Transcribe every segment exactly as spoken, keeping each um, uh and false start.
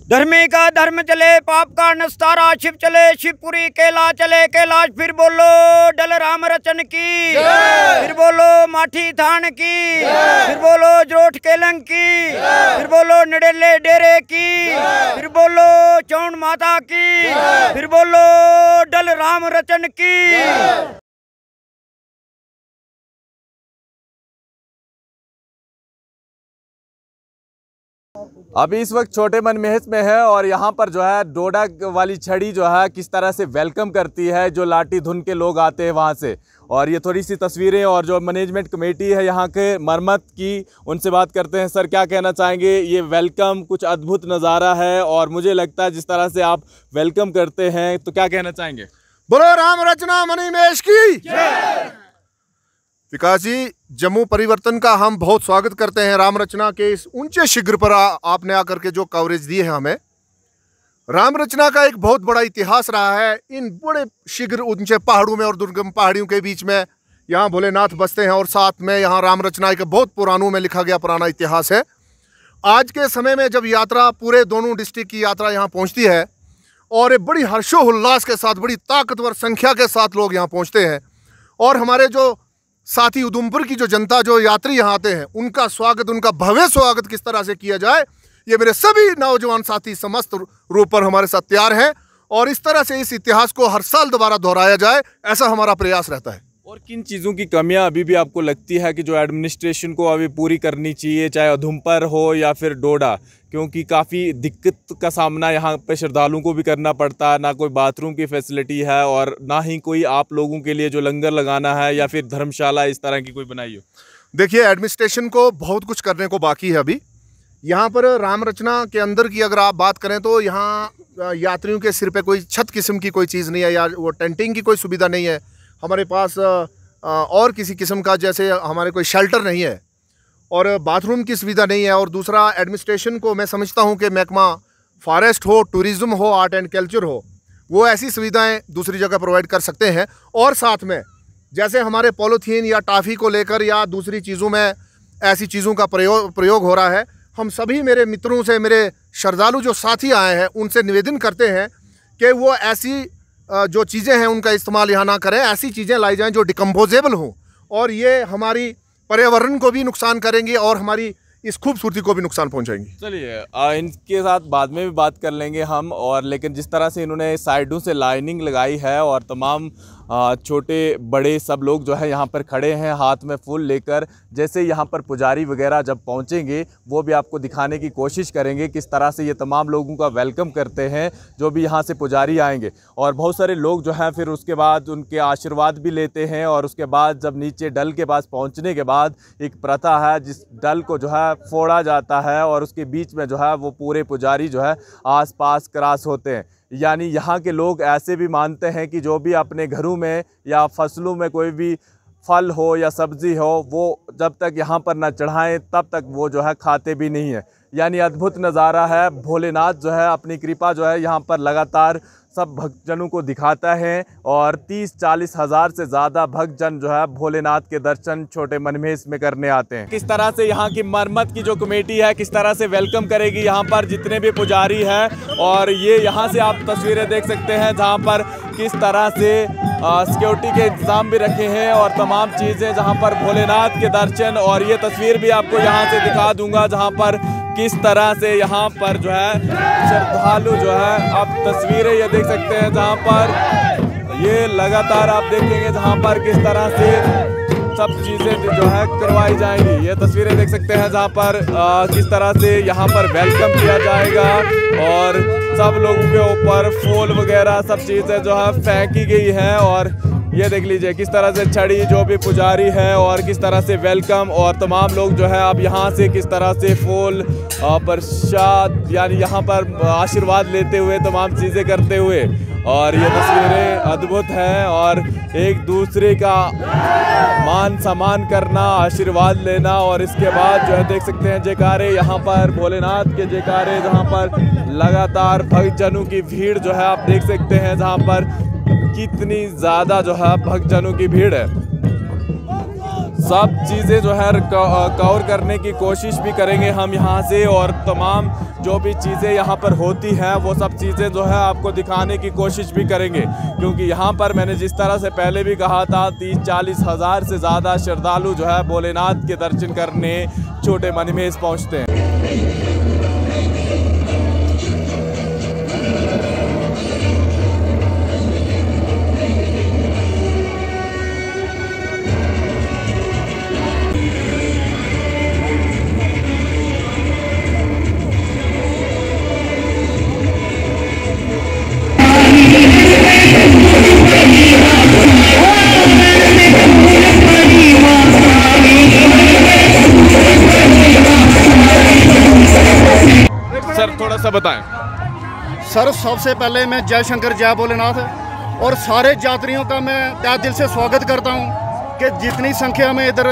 धर्मी का धर्म चले, पाप का नस्तारा शिव चले, शिवपुरी कैला चले कैलाश। फिर बोलो डल राम रचन की, फिर बोलो माठी थान की, फिर बोलो जोठ केलंग की, फिर बोलो नडेले डेरे की, फिर बोलो चौंड माता की, फिर बोलो डल राम रचन की। अभी इस वक्त छोटे मनमेहस में है और यहाँ पर जो है डोडा वाली छड़ी जो है किस तरह से वेलकम करती है जो लाठी धुन के लोग आते हैं वहाँ से। और ये थोड़ी सी तस्वीरें और जो मैनेजमेंट कमेटी है यहाँ के मरम्मत की, उनसे बात करते हैं। सर क्या कहना चाहेंगे? ये वेलकम कुछ अद्भुत नज़ारा है और मुझे लगता है जिस तरह से आप वेलकम करते हैं, तो क्या कहना चाहेंगे? बोलो राम रचना मणिमेश की। विकास जी, जम्मू परिवर्तन का हम बहुत स्वागत करते हैं। राम रचना के इस ऊंचे शिखर पर आ, आपने आकर के जो कवरेज दी है हमें। राम रचना का एक बहुत बड़ा इतिहास रहा है। इन बड़े शिखर ऊंचे पहाड़ों में और दुर्गम पहाड़ियों के बीच में यहाँ भोलेनाथ बसते हैं और साथ में यहाँ राम रचना के बहुत पुरानों में लिखा गया पुराना इतिहास है। आज के समय में जब यात्रा पूरे दोनों डिस्ट्रिक्ट की यात्रा यहाँ पहुँचती है और एक बड़ी हर्षोल्लास के साथ, बड़ी ताकतवर संख्या के साथ लोग यहाँ पहुँचते हैं और हमारे जो साथी उधमपुर की जो जनता, जो यात्री यहाँ आते हैं, उनका स्वागत, उनका भव्य स्वागत किस तरह से किया जाए, ये मेरे सभी नौजवान साथी समस्त रूप पर हमारे साथ तैयार हैं और इस तरह से इस इतिहास को हर साल दोबारा दोहराया जाए, ऐसा हमारा प्रयास रहता है। और किन चीज़ों की कमियां अभी भी आपको लगती है कि जो एडमिनिस्ट्रेशन को अभी पूरी करनी चाहिए, चाहे उधमपुर हो या फिर डोडा? क्योंकि काफ़ी दिक्कत का सामना यहाँ पे श्रद्धालुओं को भी करना पड़ता है। ना कोई बाथरूम की फैसिलिटी है और ना ही कोई आप लोगों के लिए जो लंगर लगाना है या फिर धर्मशाला इस तरह की कोई बनाई हो। देखिए, एडमिनिस्ट्रेशन को बहुत कुछ करने को बाकी है अभी। यहाँ पर राम रचना के अंदर की अगर आप बात करें तो यहाँ यात्रियों के सिर पे कोई छत किस्म की कोई चीज़ नहीं है या वो टेंटिंग की कोई सुविधा नहीं है। हमारे पास और किसी किस्म का जैसे हमारे कोई शेल्टर नहीं है और बाथरूम की सुविधा नहीं है। और दूसरा, एडमिनिस्ट्रेशन को मैं समझता हूँ कि महकमा फॉरेस्ट हो, टूरिज़्म हो, आर्ट एंड कल्चर हो, वो ऐसी सुविधाएं दूसरी जगह प्रोवाइड कर सकते हैं। और साथ में जैसे हमारे पॉलीथीन या टाफ़ी को लेकर या दूसरी चीज़ों में ऐसी चीज़ों का प्रयोग प्रयोग हो रहा है, हम सभी मेरे मित्रों से, मेरे श्रद्धालु जो साथी आए हैं, उनसे निवेदन करते हैं कि वो ऐसी जो चीज़ें हैं उनका इस्तेमाल यहाँ ना करें। ऐसी चीज़ें लाई जाएं जो डिकम्पोजेबल हों और ये हमारी पर्यावरण को भी नुकसान करेंगी और हमारी इस खूबसूरती को भी नुकसान पहुंचाएंगी। चलिए इनके साथ बाद में भी बात कर लेंगे हम। और लेकिन जिस तरह से इन्होंने साइडों से लाइनिंग लगाई है और तमाम छोटे बड़े सब लोग जो है यहाँ पर खड़े हैं हाथ में फूल लेकर, जैसे यहाँ पर पुजारी वगैरह जब पहुँचेंगे वो भी आपको दिखाने की कोशिश करेंगे किस तरह से ये तमाम लोगों का वेलकम करते हैं जो भी यहाँ से पुजारी आएंगे। और बहुत सारे लोग जो हैं फिर उसके बाद उनके आशीर्वाद भी लेते हैं और उसके बाद जब नीचे डल के पास पहुँचने के बाद एक प्रथा है जिस डल को जो है फोड़ा जाता है और उसके बीच में जो है वो पूरे पुजारी जो है आस पास क्रॉस होते हैं। यानी यहाँ के लोग ऐसे भी मानते हैं कि जो भी अपने घरों में या फसलों में कोई भी फल हो या सब्ज़ी हो, वो जब तक यहाँ पर ना चढ़ाएं तब तक वो जो है खाते भी नहीं है। यानी अद्भुत नज़ारा है। भोलेनाथ जो है अपनी कृपा जो है यहाँ पर लगातार सब भक्तजनों को दिखाता है और तीस चालीस हज़ार से ज़्यादा भक्तजन जो है भोलेनाथ के दर्शन छोटे मनमेस में करने आते हैं। किस तरह से यहाँ की मरम्मत की जो कमेटी है किस तरह से वेलकम करेगी यहाँ पर जितने भी पुजारी हैं। और ये यहाँ से आप तस्वीरें देख सकते हैं जहाँ पर किस तरह से सिक्योरिटी के इंतज़ाम भी रखे हैं और तमाम चीज़ें जहाँ पर भोलेनाथ के दर्शन। और ये तस्वीर भी आपको यहाँ से दिखा दूँगा जहाँ पर किस तरह से यहाँ पर जो है श्रद्धालु जो है, आप तस्वीरें ये देख सकते हैं जहाँ पर ये लगातार आप देखेंगे जहाँ पर किस तरह से सब चीज़ें जो है करवाई जाएंगी। ये तस्वीरें देख सकते हैं जहाँ पर आ, किस तरह से यहाँ पर वेलकम किया जाएगा और सब लोगों के ऊपर फूल वगैरह सब चीज़ें जो है फेंकी गई हैं। और ये देख लीजिए किस तरह से छड़ी जो भी पुजारी है और किस तरह से वेलकम और तमाम लोग जो है अब यहाँ से किस तरह से फूल प्रसाद यानी यहाँ पर आशीर्वाद लेते हुए तमाम चीज़ें करते हुए। और ये तस्वीरें अद्भुत हैं और एक दूसरे का मान सम्मान करना, आशीर्वाद लेना और इसके बाद जो है देख सकते हैं जयकारे यहाँ पर भोलेनाथ के जयकारे, जहाँ पर लगातार भक्तजनों की भीड़ जो है आप देख सकते हैं जहाँ पर कितनी ज़्यादा जो है भक्तजनों की भीड़ है। सब चीज़ें जो है कवर करने की कोशिश भी करेंगे हम यहाँ से और तमाम जो भी चीज़ें यहाँ पर होती हैं वो सब चीज़ें जो है आपको दिखाने की कोशिश भी करेंगे, क्योंकि यहाँ पर मैंने जिस तरह से पहले भी कहा था तीस चालीस हज़ार से ज़्यादा श्रद्धालु जो है भोलेनाथ के दर्शन करने छोटे मणिमहेश पहुँचते हैं। सर थोड़ा सा बताएं। सर सबसे पहले मैं जय शंकर जय भोलेनाथ और सारे यात्रियों का मैं तहे दिल से स्वागत करता हूं कि जितनी संख्या में इधर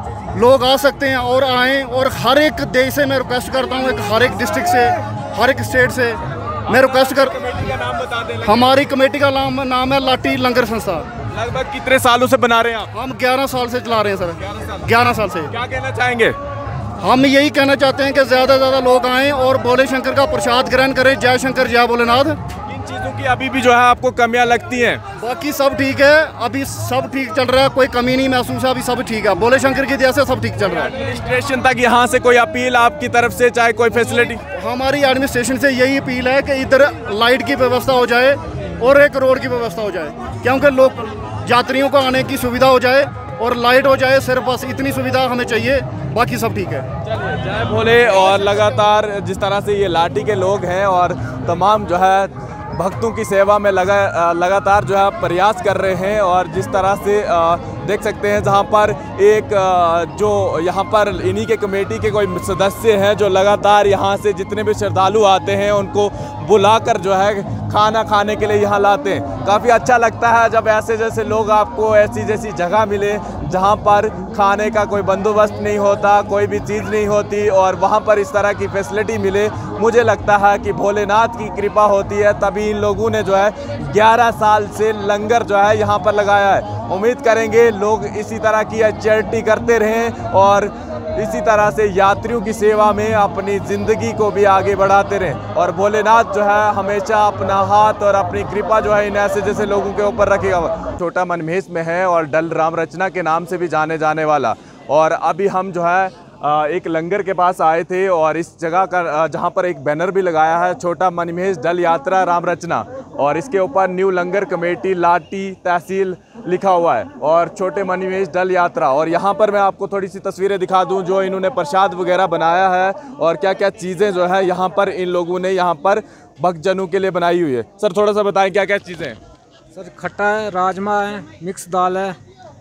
लोग आ सकते हैं और आएँ, और हर एक देश से मैं रिक्वेस्ट करता हूं, एक हर एक डिस्ट्रिक्ट से, हर एक स्टेट से मैं रिक्वेस्ट कर कमेटी का नाम बता दें। हमारी कमेटी का नाम नाम है लाटी लंगर संस्था। लगभग कितने सालों से बना रहे हैं आप? हम ग्यारह साल से चला रहे हैं सर, ग्यारह साल से। क्या कहना चाहेंगे? हम यही कहना चाहते हैं कि ज़्यादा से ज़्यादा लोग आएँ और भोले शंकर का प्रसाद ग्रहण करें। जय शंकर जय भोलेनाथ। इन चीज़ों की अभी भी जो है आपको कमियां लगती हैं? बाकी सब ठीक है, अभी सब ठीक चल रहा है, कोई कमी नहीं महसूस है, अभी सब ठीक है। भोले शंकर की दया से सब ठीक चल रहा है। एडमिनिस्ट्रेशन तक यहाँ से कोई अपील आपकी तरफ से, चाहे कोई फैसिलिटी? हमारी एडमिनिस्ट्रेशन से यही अपील है कि इधर लाइट की व्यवस्था हो जाए और एक रोड की व्यवस्था हो जाए, क्योंकि लोग यात्रियों को आने की सुविधा हो जाए और लाइट हो जाए। सिर्फ बस इतनी सुविधा हमें चाहिए, बाकी सब ठीक है। चलिए जय भोले। और लगातार जिस तरह से ये लाटी के लोग हैं और तमाम जो है भक्तों की सेवा में लगा लगातार जो है प्रयास कर रहे हैं, और जिस तरह से देख सकते हैं जहाँ पर एक जो यहाँ पर इन्हीं के कमेटी के कोई सदस्य हैं जो लगातार यहाँ से जितने भी श्रद्धालु आते हैं उनको बुलाकर जो है खाना खाने के लिए यहाँ लाते हैं। काफ़ी अच्छा लगता है जब ऐसे जैसे लोग आपको ऐसी जैसी जगह मिले जहाँ पर खाने का कोई बंदोबस्त नहीं होता, कोई भी चीज़ नहीं होती, और वहाँ पर इस तरह की फैसिलिटी मिले। मुझे लगता है कि भोलेनाथ की कृपा होती है, तभी इन लोगों ने जो है ग्यारह साल से लंगर जो है यहाँ पर लगाया है। उम्मीद करेंगे लोग इसी तरह की चैरिटी करते रहें और इसी तरह से यात्रियों की सेवा में अपनी ज़िंदगी को भी आगे बढ़ाते रहें, और भोलेनाथ जो है हमेशा अपना हाथ और अपनी कृपा जो है इन ऐसे जैसे लोगों के ऊपर रखेगा। छोटा मणिमहेश में है और डल राम रचना के नाम से भी जाने जाने वाला। और अभी हम जो है एक लंगर के पास आए थे, और इस जगह का जहाँ पर एक बैनर भी लगाया है छोटा मणिमहेश डल यात्रा राम रचना, और इसके ऊपर न्यू लंगर कमेटी लाटी तहसील लिखा हुआ है और छोटे मणिमहेश डल यात्रा। और यहाँ पर मैं आपको थोड़ी सी तस्वीरें दिखा दूँ जो इन्होंने प्रसाद वगैरह बनाया है और क्या क्या चीज़ें जो है यहाँ पर इन लोगों ने यहाँ पर भक्तजनों के लिए बनाई हुई है। सर थोड़ा सा बताएं क्या क्या चीज़ें हैं? सर खट्टा है, राजमा है, मिक्स दाल है,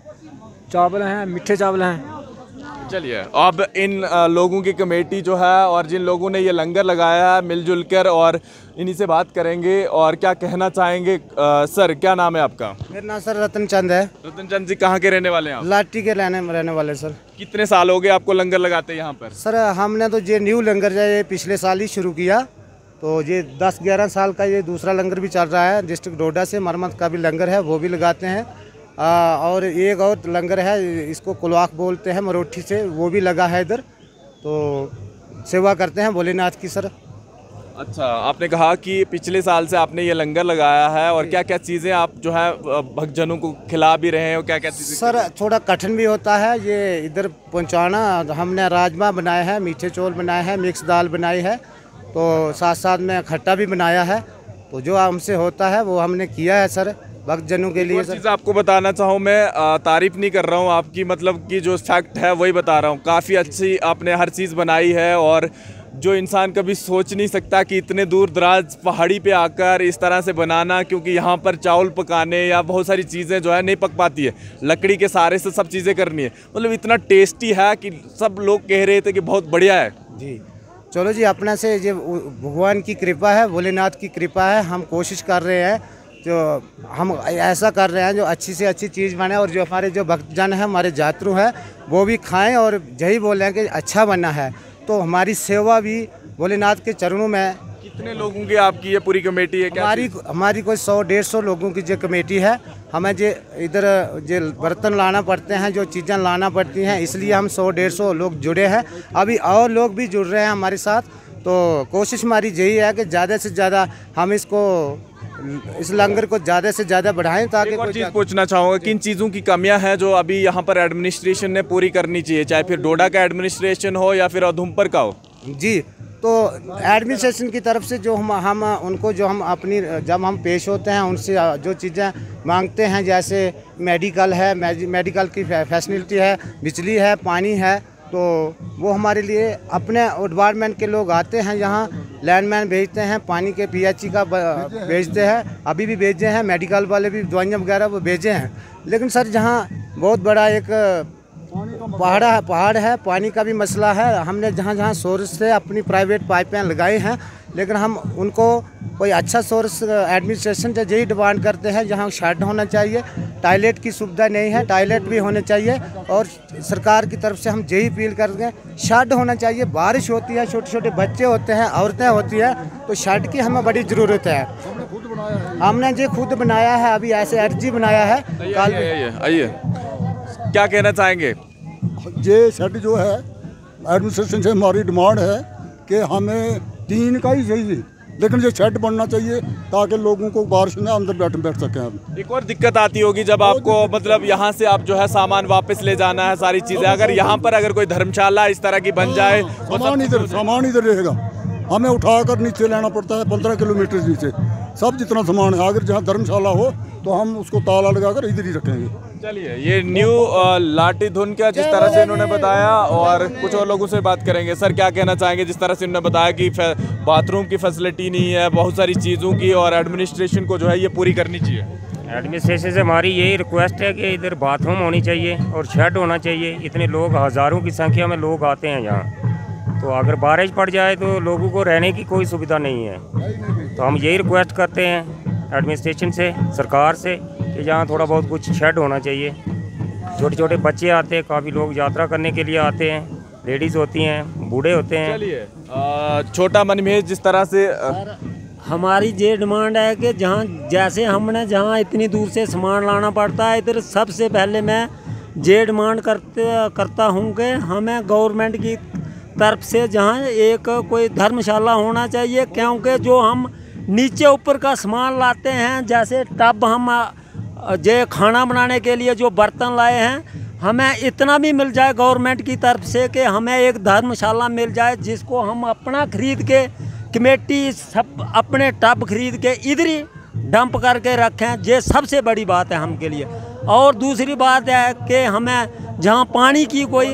चावल हैं, मीठे चावल हैं। चलिए अब इन लोगों की कमेटी जो है और जिन लोगों ने ये लंगर लगाया है मिलजुल कर, और इन्हीं से बात करेंगे और क्या कहना चाहेंगे। आ, सर क्या नाम है आपका? मेरा नाम सर रतन चंद है। रतन चंद जी कहाँ के रहने वाले हैं आप? लाटी के रहने रहने वाले सर। कितने साल हो गए आपको लंगर लगाते यहाँ पर? सर हमने तो ये न्यू लंगर जो है पिछले साल ही शुरू किया, तो ये दस ग्यारह साल का ये दूसरा लंगर भी चल रहा है। डिस्ट्रिक्ट डोडा से मरमत का भी लंगर है, वो भी लगाते हैं। आ, और एक और लंगर है, इसको कुलवाक बोलते हैं मरोठी से, वो भी लगा है इधर, तो सेवा करते हैं भोलेनाथ की सर। अच्छा, आपने कहा कि पिछले साल से आपने ये लंगर लगाया है, और क्या क्या चीज़ें आप जो है भक्तजनों को खिला भी रहे हैं, और क्या क्या चीज़ें? सर थोड़ा कठिन भी होता है ये इधर पहुंचाना। हमने राजमा बनाए हैं, मीठे चौल बनाए हैं, मिक्स दाल बनाई है, तो साथ साथ में खट्टा भी बनाया है। तो जो हमसे होता है वो हमने किया है सर भक्तजनों के लिए। चीज़ आपको बताना चाहूँ, मैं तारीफ़ नहीं कर रहा हूँ आपकी, मतलब कि जो फैक्ट है वही बता रहा हूँ। काफ़ी अच्छी आपने हर चीज़ बनाई है, और जो इंसान कभी सोच नहीं सकता कि इतने दूर दराज पहाड़ी पे आकर इस तरह से बनाना, क्योंकि यहाँ पर चावल पकाने या बहुत सारी चीज़ें जो है नहीं पक पाती है, लकड़ी के सहारे से सब चीज़ें करनी है। मतलब इतना टेस्टी है कि सब लोग कह रहे थे कि बहुत बढ़िया है जी। चलो जी, अपना से ये भगवान की कृपा है, भोलेनाथ की कृपा है। हम कोशिश कर रहे हैं, जो हम ऐसा कर रहे हैं जो अच्छी से अच्छी चीज़ बने, और जो हमारे जो भक्तजन हैं, हमारे यात्रु हैं, वो भी खाएं और यही बोल रहे हैं कि अच्छा बना है। तो हमारी सेवा भी भोलेनाथ के चरणों में। कितने लोगों की आपकी ये पूरी कमेटी है? क्या हमारी हमारी कोई सौ डेढ़ सौ लोगों की जो कमेटी है। हमें जो इधर जो बर्तन लाना पड़ते हैं, जो चीज़ें लाना पड़ती हैं, इसलिए हम सौ डेढ़ सौ लोग जुड़े हैं। अभी और लोग भी जुड़ रहे हैं हमारे साथ, तो कोशिश हमारी यही है कि ज़्यादा से ज़्यादा हम इसको इस लंगर को ज़्यादा से ज़्यादा बढ़ाएं ताकि एक और कोई चीज़ पूछना चाहूँगा, किन चीज़ों की कमियां हैं जो अभी यहाँ पर एडमिनिस्ट्रेशन ने पूरी करनी चाहिए, चाहे फिर डोडा का एडमिनिस्ट्रेशन हो या फिर उधमपुर का हो? जी, तो एडमिनिस्ट्रेशन की तरफ से जो हम हम उनको जो हम अपनी जब हम पेश होते हैं उनसे जो चीज़ें मांगते हैं, जैसे मेडिकल है, मेडिकल की फैसिलिटी है, बिजली है, पानी है, तो वो हमारे लिए अपने डिपार्टमेंट के लोग आते हैं, यहाँ लैंडमैन भेजते हैं, पानी के पीएचई का भेजते हैं, अभी भी भेजे हैं, मेडिकल वाले भी दवाइयाँ वगैरह वो भेजे हैं। लेकिन सर जहाँ बहुत बड़ा एक पहाड़ है पहाड़ है पानी का भी मसला है। हमने जहाँ जहाँ सोर्स से अपनी प्राइवेट पाइपें लगाई हैं, लेकिन हम उनको कोई अच्छा सोर्स एडमिनिस्ट्रेशन से यही डिमांड करते हैं, जहाँ शेड होना चाहिए, टॉयलेट की सुविधा नहीं है, टॉयलेट भी होने चाहिए, और सरकार की तरफ से हम यही अपील करते हैं शेड होना चाहिए। बारिश होती है, छोटे छोटे बच्चे होते हैं, औरतें होती है, तो शेड की हमें बड़ी ज़रूरत है। हमने ये खुद बनाया है, अभी ऐसे अर्जी बनाया है। आइए आइए, क्या कहना चाहेंगे? ये शेड जो है एडमिनिस्ट्रेशन से हमारी डिमांड है कि हमें तीन का ही चाहिए, लेकिन ये शेड बनना चाहिए ताकि लोगों को बारिश में अंदर बैठ बैठ सकें। एक और दिक्कत आती होगी जब आपको मतलब यहाँ से आप जो है सामान वापस ले जाना है, सारी चीज़ें, अगर यहाँ पर अगर कोई धर्मशाला इस तरह की बन जाए, सामान इधर सामान इधर रहेगा, हमें उठाकर नीचे लाना पड़ता है, पंद्रह किलोमीटर नीचे सब जितना सामान है। अगर जहाँ धर्मशाला हो तो हम उसको ताला लगाकर इधर ही रखेंगे। चलिए, ये न्यू लाठी धुन का जिस तरह से इन्होंने बताया, और कुछ और लोगों से बात करेंगे। सर क्या कहना चाहेंगे, जिस तरह से इन्होंने बताया कि बाथरूम की फैसिलिटी नहीं है, बहुत सारी चीज़ों की, और एडमिनिस्ट्रेशन को जो है ये पूरी करनी चाहिए? एडमिनिस्ट्रेशन से हमारी यही रिक्वेस्ट है कि इधर बाथरूम होनी चाहिए और शेड होना चाहिए। इतने लोग, हज़ारों की संख्या में लोग आते हैं यहाँ, तो अगर बारिश पड़ जाए तो लोगों को रहने की कोई सुविधा नहीं है। तो हम यही रिक्वेस्ट करते हैं एडमिनिस्ट्रेशन से, सरकार से, कि यहाँ थोड़ा बहुत कुछ शेड होना चाहिए। छोटे छोटे बच्चे आते हैं, काफ़ी लोग यात्रा करने के लिए आते हैं, लेडीज़ होती हैं, बूढ़े होते हैं। चलिए, छोटा मनमेज जिस तरह से आ... हमारी ये डिमांड है कि जहाँ जैसे हमने जहाँ इतनी दूर से सामान लाना पड़ता है, इधर सबसे पहले मैं ये डिमांड करते करता हूँ कि हमें गवर्नमेंट की तरफ से जहाँ एक कोई धर्मशाला होना चाहिए, क्योंकि जो हम नीचे ऊपर का सामान लाते हैं, जैसे टब हम जो खाना बनाने के लिए जो बर्तन लाए हैं, हमें इतना भी मिल जाए गवर्नमेंट की तरफ से कि हमें एक धर्मशाला मिल जाए, जिसको हम अपना खरीद के, कमेटी सब अपने टब खरीद के इधर ही डंप करके रखें। ये सबसे बड़ी बात है हम के लिए। और दूसरी बात है कि हमें जहाँ पानी की कोई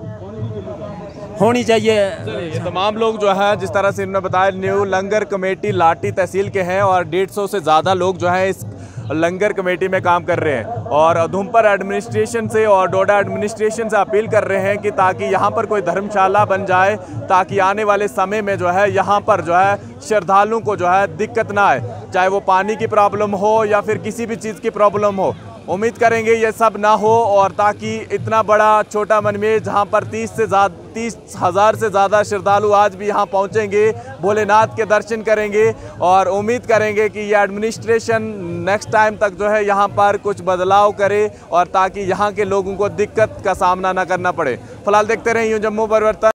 होनी चाहिए। ये तमाम लोग जो है जिस तरह से इन्होंने बताया, न्यू लंगर कमेटी लाठी तहसील के हैं, और डेढ़ सौ से ज़्यादा लोग जो हैं इस लंगर कमेटी में काम कर रहे हैं, और उधमपुर एडमिनिस्ट्रेशन से और डोडा एडमिनिस्ट्रेशन से अपील कर रहे हैं कि ताकि यहाँ पर कोई धर्मशाला बन जाए, ताकि आने वाले समय में जो है यहाँ पर जो है श्रद्धालुओं को जो है दिक्कत ना आए, चाहे वो पानी की प्रॉब्लम हो या फिर किसी भी चीज़ की प्रॉब्लम हो। उम्मीद करेंगे ये सब ना हो, और ताकि इतना बड़ा छोटा मनमेज जहाँ पर तीस से ज़्यादा तीस हज़ार से ज़्यादा श्रद्धालु आज भी यहाँ पहुँचेंगे, भोलेनाथ के दर्शन करेंगे, और उम्मीद करेंगे कि ये एडमिनिस्ट्रेशन नेक्स्ट टाइम तक जो है यहाँ पर कुछ बदलाव करे, और ताकि यहाँ के लोगों को दिक्कत का सामना ना करना पड़े। फिलहाल देखते रहें यूँ जम्मू परिवर्तन।